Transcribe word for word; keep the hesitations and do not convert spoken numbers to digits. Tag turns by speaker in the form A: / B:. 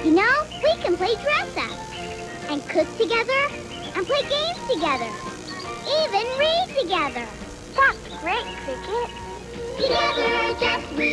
A: You know, we can play dress-up and cook together and play games together. Even read together.
B: That's great, Cricket.
A: Together, just we